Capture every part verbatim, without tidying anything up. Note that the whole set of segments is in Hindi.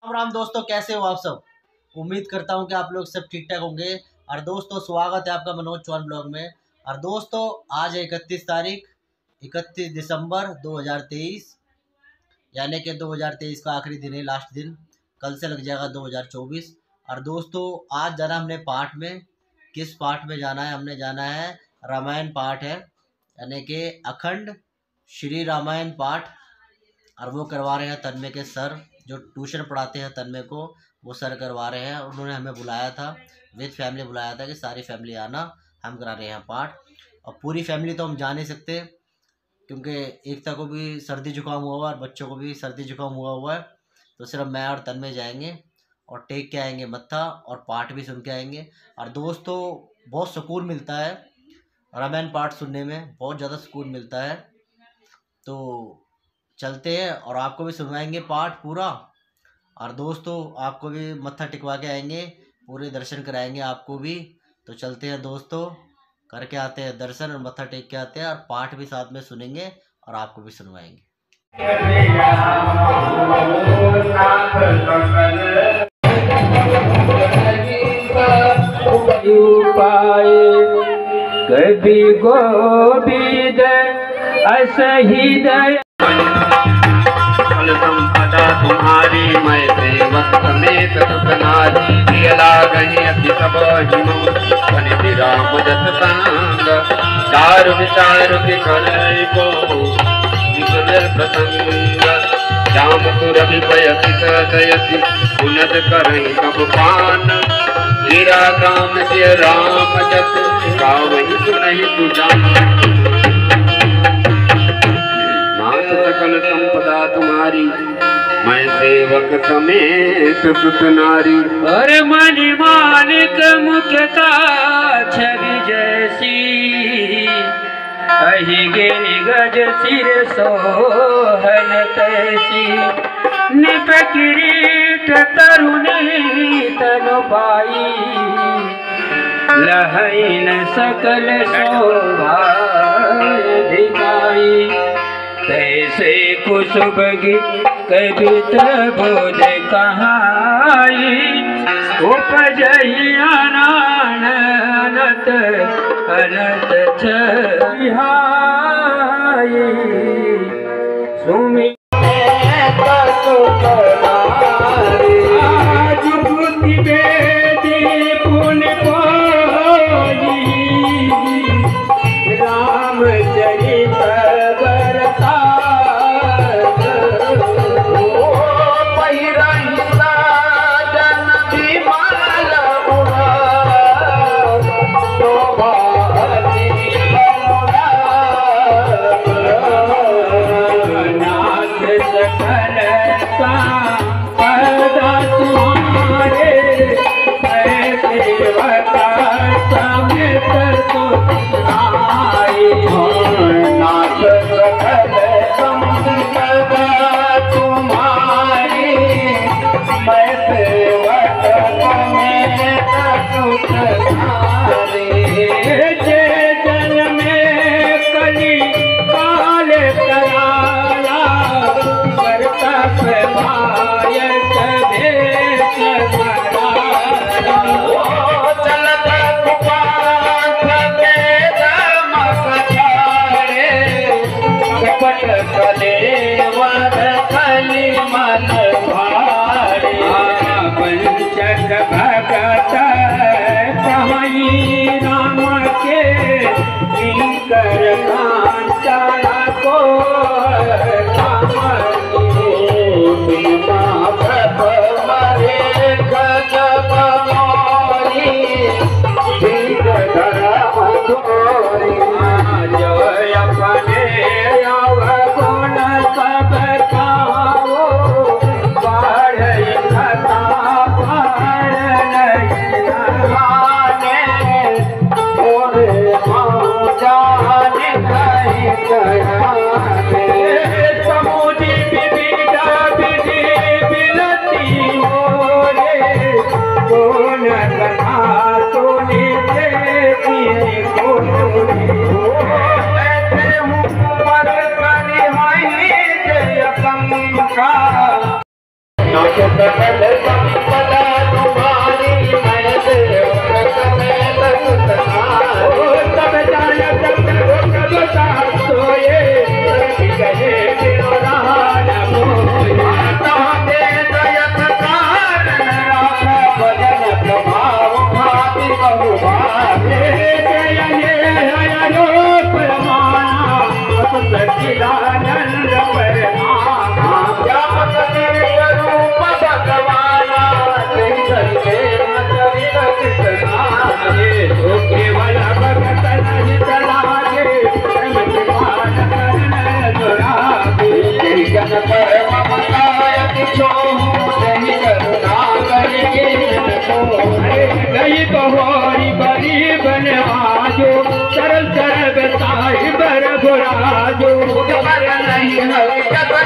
राम राम दोस्तों, कैसे हो आप सब। उम्मीद करता हूं कि आप लोग सब ठीक ठाक होंगे। और दोस्तों, स्वागत है आपका मनोज चौहान ब्लॉग में। और दोस्तों, आज है इकतीस तारीख इकतीस दिसंबर दो हज़ार तेईस, यानी कि दो हज़ार तेईस का आखिरी दिन है, लास्ट दिन। कल से लग जाएगा दो हज़ार चौबीस। और दोस्तों, आज जाना हमने पाठ में। किस पाठ में जाना है? हमने जाना है रामायण पाठ है, यानी कि अखंड श्री रामायण पाठ। और वो करवा रहे हैं तन्मय के सर, जो ट्यूशन पढ़ाते हैं तन्मय को, वो सर करवा रहे हैं। उन्होंने हमें बुलाया था, विद फैमिली बुलाया था कि सारी फैमिली आना, हम करा रहे हैं पाठ। और पूरी फैमिली तो हम जा नहीं सकते, क्योंकि एकता को भी सर्दी जुकाम हुआ हुआ है और बच्चों को भी सर्दी जुकाम हुआ हुआ है। तो सिर्फ मैं और तन्मय जाएंगे और टेक के आएंगे मत्था, और पाठ भी सुन के आएंगे। और दोस्तों, बहुत सुकून मिलता है रामायण पाठ सुनने में, बहुत ज़्यादा सुकून मिलता है। तो चलते हैं और आपको भी सुनवाएंगे पाठ पूरा। और दोस्तों, आपको भी मत्था टिकवा के आएंगे, पूरे दर्शन कराएंगे आपको भी। तो चलते हैं दोस्तों, करके आते हैं दर्शन और मत्था टेक के आते हैं, और पाठ भी साथ में सुनेंगे और आपको भी सुनवाएंगे। कभी गोविंद असहिद संपदा तुम्हारी, मैं सेवक समेत सुख नारी। लागही अति सब हिम राम जस संग, चारु विचार के करे को प्रसंग। राम सुरभि पयति सयति उन्नत करहि कब पान। हीरा काम से राम जस, गावहि सुनहि तु जान। सकल संपदा तुम्हारी, मैं सेवक समेत सुत नारी। अरे मणि मालिक मुख्यता छवि जैसी, अहि गिरि गज सिर सोहन तैसी। निप किरीट तरुणी तनु पाई, लहैन सकल शोभा दिखाई। तैसे कुसुमगी कवित बोध कहाई, उपजहि अनंत अनंत छाई। सुमि आज बुद्धि बेदी पुण्य पाई, रामचरित नाथ सकल संपदा तुम्हारी मैं सेवक समेत सुत नारी। सब जानत कब साथ सोए गए बिनु रान मोए। माता दे दयत कारण राखा भजन प्रभाव भाति बहु भावे। सच्चिदानंद परमात्मा व्यापक स्वरूप भगवाना जय कृष्णा तो केवल भगत नहीं चलागे जन परम ममतायति छोहु नहीं करुणा करके गई बहोरी बड़ी बनवाजो सरल सरब साहिब रघुराजो बर नहीं हरि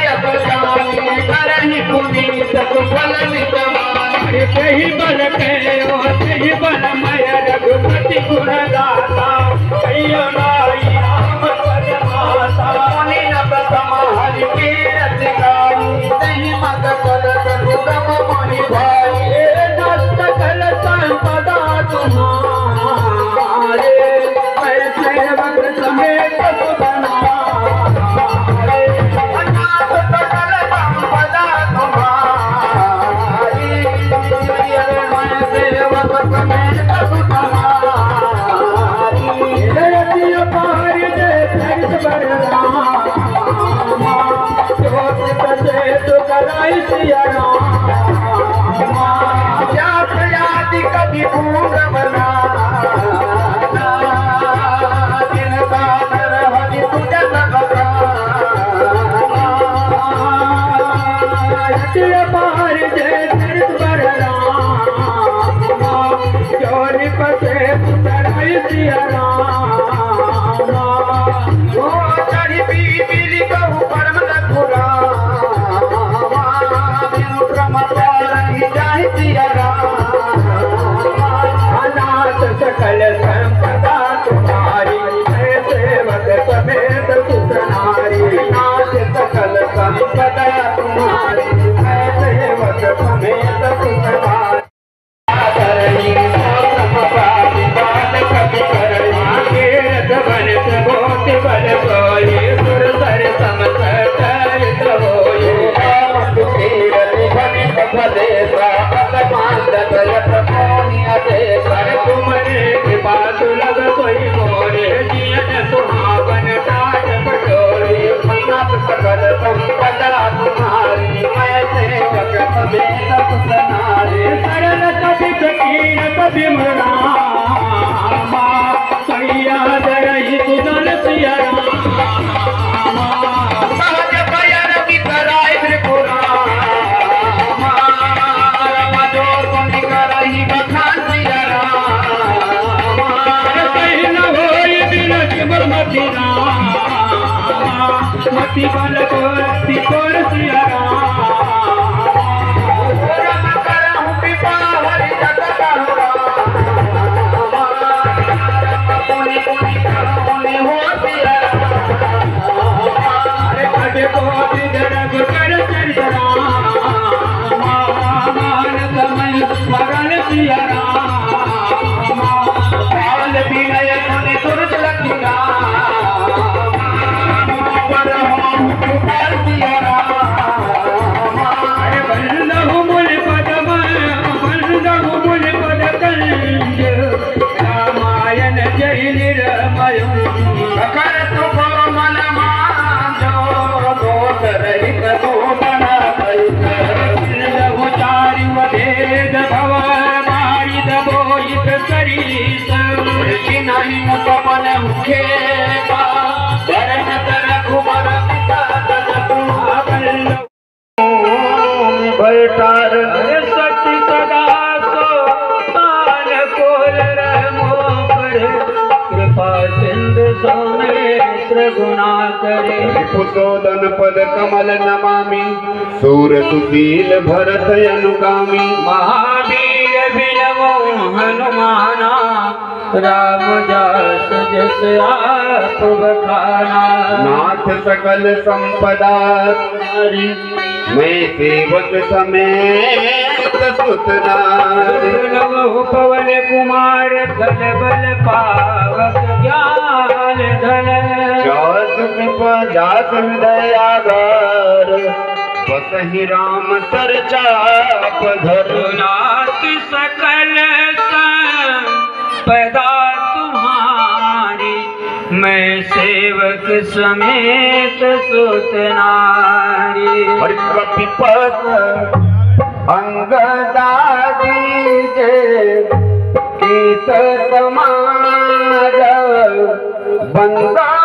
करहि पुनीत सुफल नितवारे। कही बल कहो कही बल मय रघुपति गुण दाता कहियो नाई राम पद माता। मुनि न प्रथम हरि कीरत गाई नहीं मत कल सुगम मुनि भाई। सकल संपदा तुम्हारे मैं सेवक समेत सुत नारी। अनाथ सकल संपदा तुम्हारी मैं सेवक समेत सुत नारी। जयति अपार जय चरित बररामा ज्योति सचेत कराई सिया रामा। जात जाति कभी पूर्ण बना जिनका नर हरि तुझ पार जय चरित बररामा जोनि पसे पुतराई सिया रामा। ओ चढ़ी बीबी कहू परम रघुरामा बिनु क्रम पारहि जाहि सिया रामा। अनाथ सकल संपदा तुम्हारी मैं सेवक समेत सुत नारी। अनाथ सकल संपदा तुम्हारी मैं सेवक समेत सुत नारी। करही मौसम पाति बात कभी करही कीरत बन प्रभोति बल सोई सुर सर समसरित होई। राम कीरत बनि भदेसा असमान दयत मोहि अदेसा। तुमरे कृपा सुलभ सोई मोरे जियन सुहावन टाट पटोरी। अनाथ सकल संपदा तुम्हारी मैं सेवक समेत सुत नारी। सरल कवि कीर कवि रामा सैया दरहि सुदन सिया रामा। सहज बयन बिसराय त्रिपुरामा मधो गुनि करहि बखान सिया रामा। कहि न होई बिन केवल मति रामा मति बल कोति कोर सिया रामा। सती सदा सो तान कोल रमो करे कृपा सिंधु सौनेत्र गुणा करे। कुशोदन पद कमल नमामि सूर सुशील भरत अनुगामी। महावीर बिनवो हनुमाना राम जास जस आप बखाना। नाथ सकल संपदा तुम्हारी मैं सेवक समेत सुतनारी। दुर्लभ पवन कुमार धन बल पावक ज्ञान धन। जास कृप जास हृदयागार बसहि राम सर चाप धर। नाथ सकल संपदा तुम्हारी मैं सेवक समेत सुत नारी। और कपिपत अंगदादी जे कीत समाज बंदा